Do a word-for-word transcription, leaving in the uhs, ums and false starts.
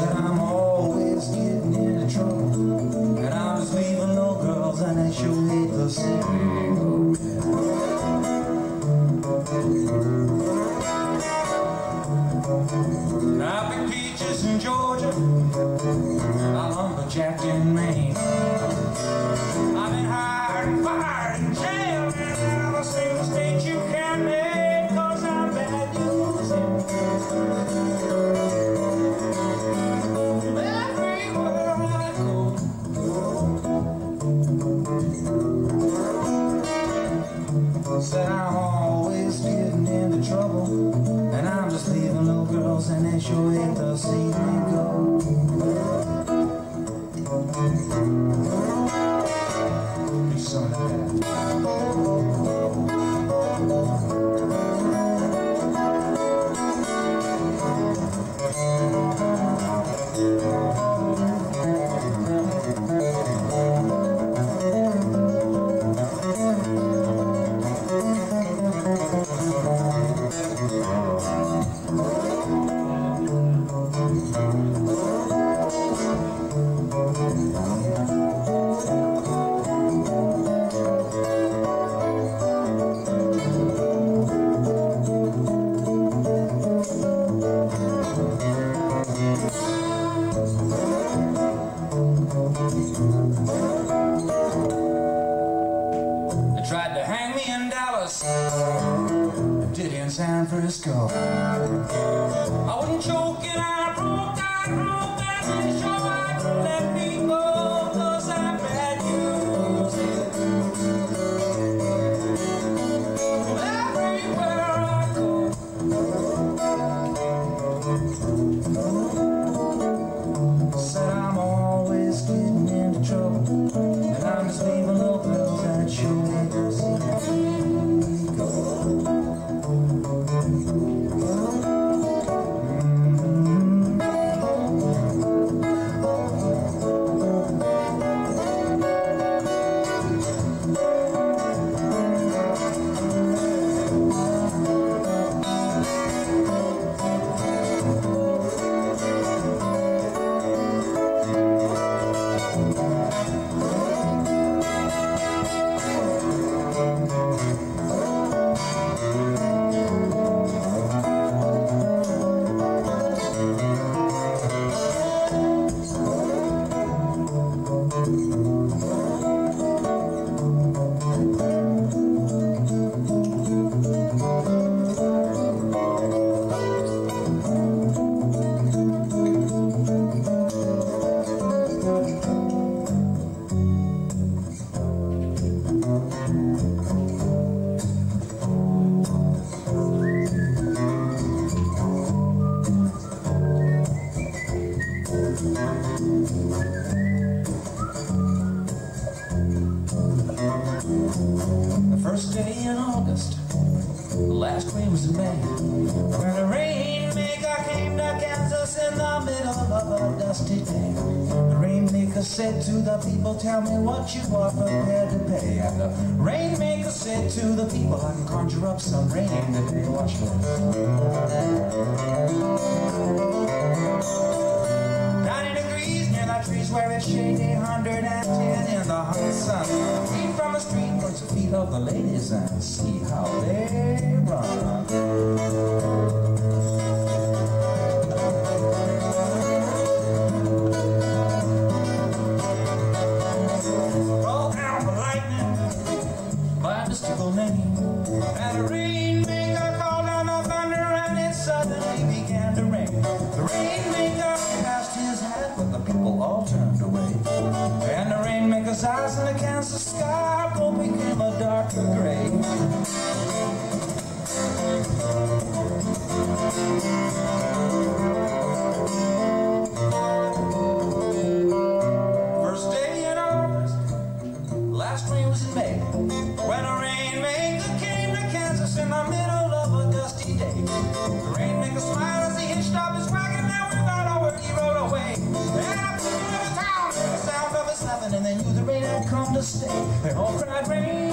Said I'm always getting into trouble, and I'm just leaving little girls, and they sure hate the city. I picked peaches in Georgia, I lumberjacked in Maine. I've been hired and fired and jailed in every single state you can name, 'cause I'm bad news everywhere I go. Said I'm always getting into trouble, and I'm just leaving little girls, and they sure hate to see me go. Be some of San Francisco. I wasn't joking, I broke, I broke, and sure I could let me go, 'cause I'm bad news everywhere I go. Said I'm always getting into trouble, and I'm just leaving little girls that sure hate to see me go. The first day in August, the last rain was in May, when the Rainmaker came to Kansas in the middle of a dusty day. The Rainmaker said to the people, tell me what you are prepared to pay. And the Rainmaker said to the people, I can conjure up some rain today. Watch this. ninety degrees near the trees where it's shady, one hundred ten in the hot sun. Feet from the street, watch the feet of the ladies and see how they run. Called down the lightning by a mystical name, and the Rainmaker called down the thunder, and it suddenly began to rain. The Rainmaker passed his hat, but the people all turned away, and the Rainmaker's eyes in the Kansas sky both became a darker gray. First day in August, last rain was in May, when a Rainmaker came to Kansas in the middle of a dusty day. The Rainmaker smiled as he hitched up his wagon, and without a word he rode away. And up to the town, the sound of his laughing, and they knew the rain had come to stay. They all cried, rain,